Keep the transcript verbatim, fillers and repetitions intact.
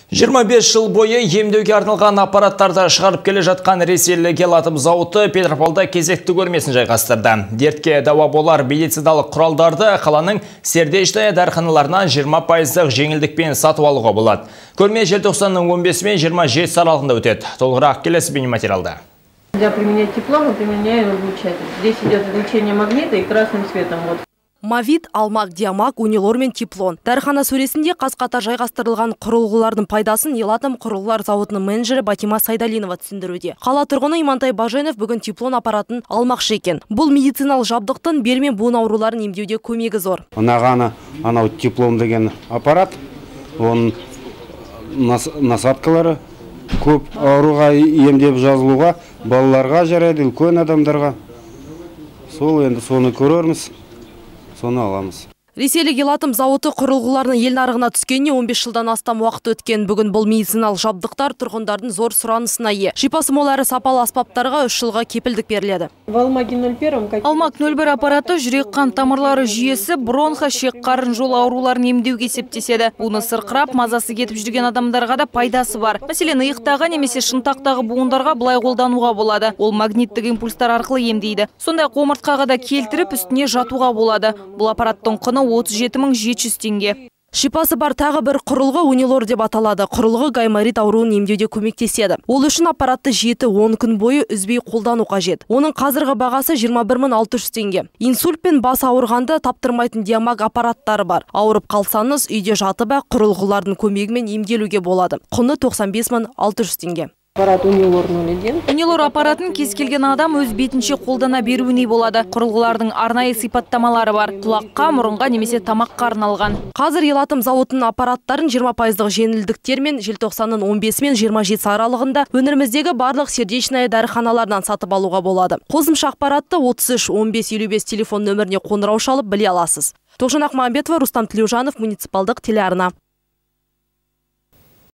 жиырма бес жыл бойы емдеуге арналған аппараттарды шығарып келе жатқан ресейлік Елатым зауыты Петропавлда кезекті көрмесін жайғастырды. Дертке дауа болар медициналық құралдарды қаланың сердечный дәріханаларынан жиырма пайыздық жеңілдікпен сатып алуға болады. Көрме желтоқсанның он бесі мен жиырма жетісі аралығында өтеді. Толығырақ келесі бейнематериалда. Для применять тепло мы применяем излучатель. Здесь идет излучение магнита и красным светом. Вот. Мавит, алмак, диамак, унилор мен теплон. Дәріхана сөресінде қаз-қатар жайғастырылған құрылғылардың пайдасын Елатым құрылғылар зауытының менеджері Батима Сайдалинова түсіндіруде. Қала тұрғыны Имантай Баженов бүгін теплон аппаратын алмақшы екен. Бұл медициналық жабдықтың бел мен буын ауруларын емдеуде көмегі зор. Нағаны анау теплон деген аппарат, оның насадкалары көп ауруға емдеп жазылуға, балаларға жарайды, үлкен адамдарға. Сол енді соны көрерміз. Соны аламыз. Ресейлік Елатым зауыты құрылғыларының ел нарығына түскеніне он бес жылдан астам уақыт өткен. Бүгін бұл медициналық жабдықтар тұрғындардың зор сұранысына ие. Шипасы мол әрі сапалы аспаптарға үш жылға кепілдік беріледі. Алмак нөл бір аппараты жүрек қан тамырлары жүйесі бронха, шек қарын жол ауруларын емдеуге есептеседі. Буны сырқырап, мазасы кетіп жүрген адамдарға да пайдасы бар. Мәселен, иықтағы немесе шынтақтағы буындарға былай қолдануға болады. Ол магниттік импульстар арқылы емдейді. Сондай омыртқаға да келтіріп, үстіне жатуға болады. Бұл аппараттың құны отыз жеті мың жеті жүз теңге. Шипасы бар тағы бір құрылғы унилор деп аталады. Құрылғы гайморит ауруын емдеуде көмектеседі. Ол үшін аппаратты жеті он күн бойы үзбей қолдану қажет. Оның қазіргі бағасы жиырма бір мың алты жүз теңге. Инсульт пен бас ауырғанды таптырмайтын диамаг аппараттары бар. Ауырып қалсаңыз, үйде жатып ақ құрылғылардың көмегімен емделуге болады. Құны тоқсан бес мың алты жүз теңге. Унилор аппаратын кез келген адам өз бетінше қолдана беруіне болады. Құрылғылардың арнайы сипаттамалары бар. Құлаққа, мұрынға немесе тамаққа арналған. Қазір Елатым зауытының аппараттарын жиырма пайыздық жеңілдіктермен желтоқсанның он бесі мен жиырма жетісі аралығында өңіріміздегі барлық сердечный дәріханалардан сатып алуға болады. Қосымша ақпаратты отыз үш он бес елу бес телефон нөміріне қоңырау шалып біле аласыз. Тоғжан Ақмағамбетова, Рустам Тілеужанов, муниципалдық телеарна.